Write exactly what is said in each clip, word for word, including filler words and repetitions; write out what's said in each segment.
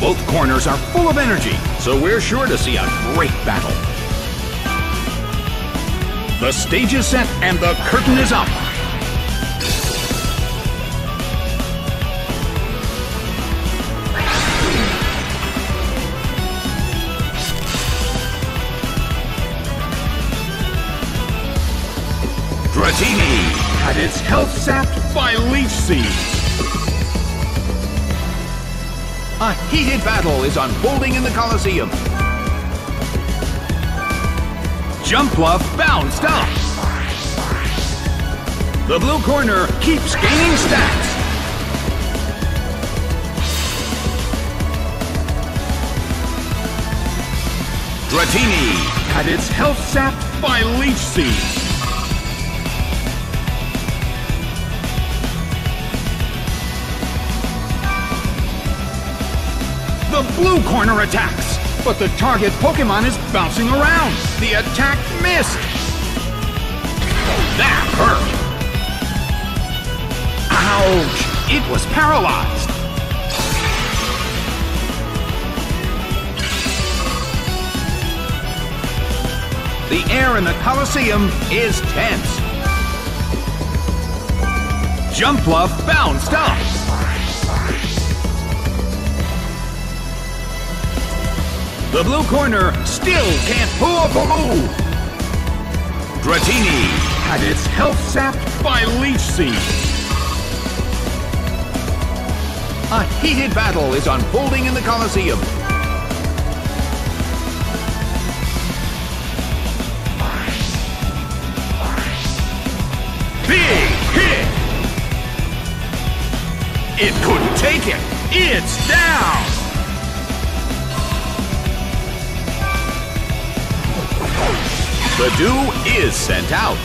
Both corners are full of energy, so we're sure to see a great battle. The stage is set and the curtain is up. Dratini had its health sapped by Leech Seeds. A heated battle is unfolding in the Colosseum. Jumpluff bounced up. The blue corner keeps gaining stats. Dratini had its health sapped by Leech Seeds. The blue corner attacks, but the target Pokémon is bouncing around. The attack missed. That hurt. Ouch! It was paralyzed. The air in the Colosseum is tense. Jumpluff bounced up. The blue corner still can't pull up a move. Dratini had its health sapped by Leech Seeds. A heated battle is unfolding in the Colosseum. Big hit! It couldn't take it. It's down! The dew is sent out.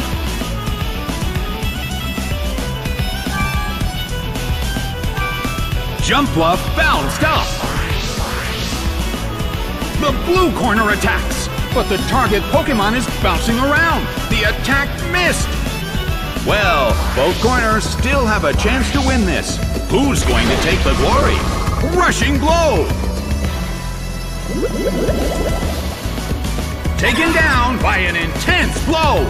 Jumpluff bounced up. The blue corner attacks, but the target Pokémon is bouncing around. The attack missed. Well, both corners still have a chance to win this. Who's going to take the glory? Rushing blow! Taken down by an intense blow!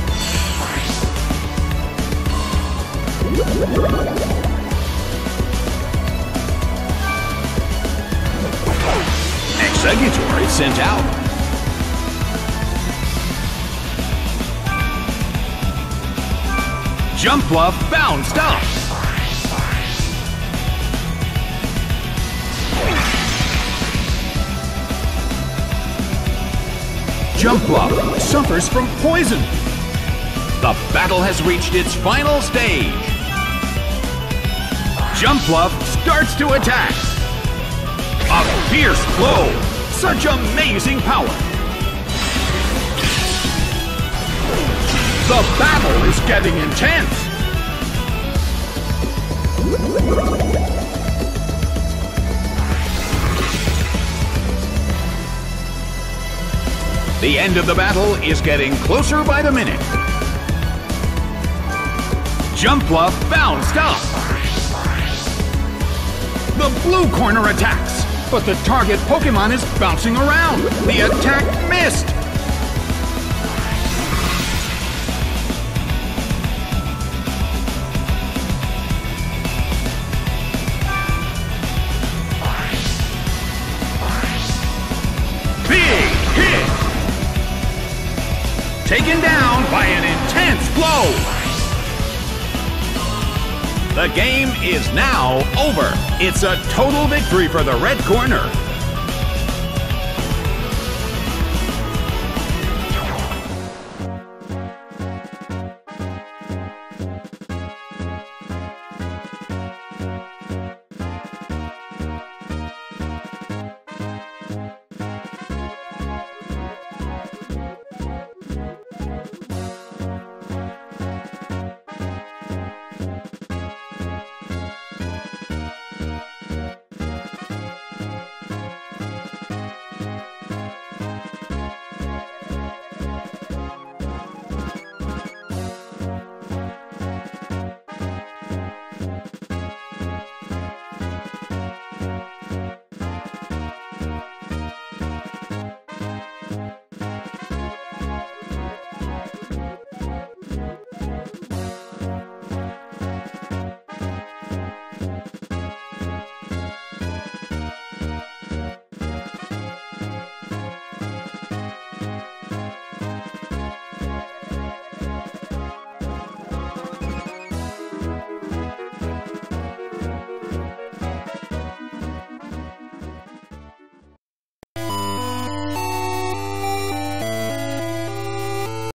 Exeggutor is sent out. Jumpluff bounced up. Jumpluff suffers from poison. The battle has reached its final stage. Jumpluff starts to attack. A fierce blow. Such amazing power. The battle is getting intense. The end of the battle is getting closer by the minute. Jumpluff bounced up. The blue corner attacks, but the target Pokémon is bouncing around. The attack missed. Taken down by an intense blow. The game is now over. It's a total victory for the red corner.